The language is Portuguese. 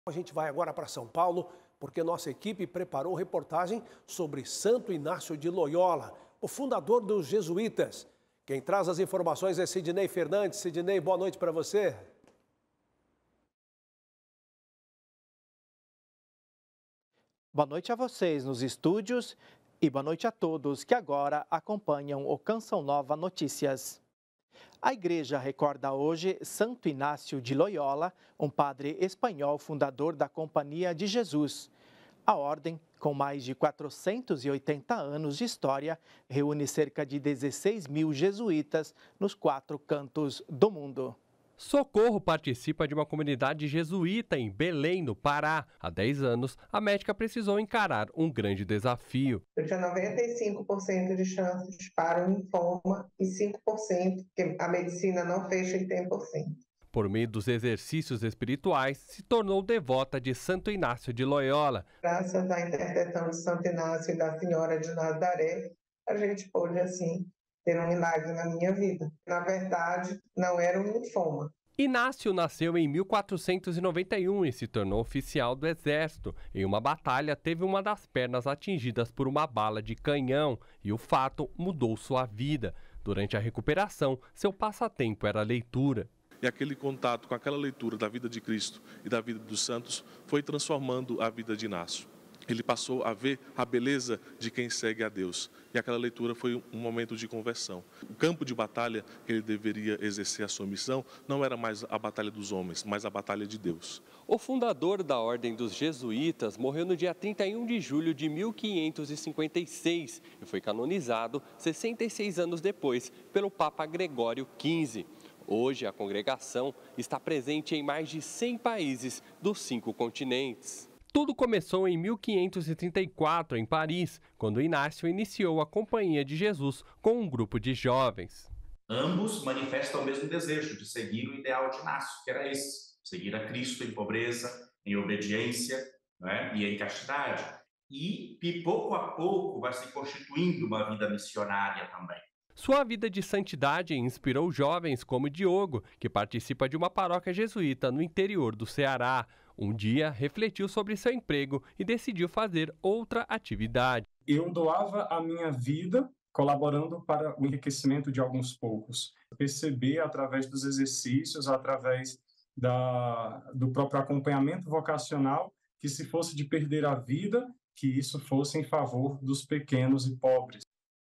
A gente vai agora para São Paulo, porque nossa equipe preparou reportagem sobre Santo Inácio de Loyola, o fundador dos jesuítas. Quem traz as informações é Sidnei Fernandes. Sidnei, boa noite para você. Boa noite a vocês nos estúdios e boa noite a todos que agora acompanham o Canção Nova Notícias. A igreja recorda hoje Santo Inácio de Loyola, um padre espanhol fundador da Companhia de Jesus. A ordem, com mais de 480 anos de história, reúne cerca de 16 mil jesuítas nos 4 cantos do mundo. Socorro participa de uma comunidade jesuíta em Belém, no Pará. Há 10 anos, a médica precisou encarar um grande desafio. Eu tinha 95% de chances para um linfoma e 5%, porque a medicina não fecha em 100%. Por meio dos exercícios espirituais, se tornou devota de Santo Inácio de Loyola. Graças à intercessão de Santo Inácio e da Senhora de Nazaré, a gente pôde, assim, ter um milagre na minha vida. Na verdade, não era um linfoma. Inácio nasceu em 1491 e se tornou oficial do exército. Em uma batalha, teve uma das pernas atingidas por uma bala de canhão e o fato mudou sua vida. Durante a recuperação, seu passatempo era a leitura. E aquele contato com aquela leitura da vida de Cristo e da vida dos santos foi transformando a vida de Inácio. Ele passou a ver a beleza de quem segue a Deus. E aquela leitura foi um momento de conversão. O campo de batalha que ele deveria exercer a sua missão não era mais a batalha dos homens, mas a batalha de Deus. O fundador da Ordem dos Jesuítas morreu no dia 31 de julho de 1556 e foi canonizado 66 anos depois pelo Papa Gregório XV. Hoje, a congregação está presente em mais de 100 países dos 5 continentes. Tudo começou em 1534, em Paris, quando Inácio iniciou a Companhia de Jesus com um grupo de jovens. Ambos manifestam o mesmo desejo de seguir o ideal de Inácio, que era esse: seguir a Cristo em pobreza, em obediência, né, e em castidade. E pouco a pouco vai se constituindo uma vida missionária também. Sua vida de santidade inspirou jovens como Diogo, que participa de uma paróquia jesuíta no interior do Ceará. Um dia, refletiu sobre seu emprego e decidiu fazer outra atividade. Eu doava a minha vida colaborando para o enriquecimento de alguns poucos. Perceber através dos exercícios, através do próprio acompanhamento vocacional, que se fosse de perder a vida, que isso fosse em favor dos pequenos e pobres.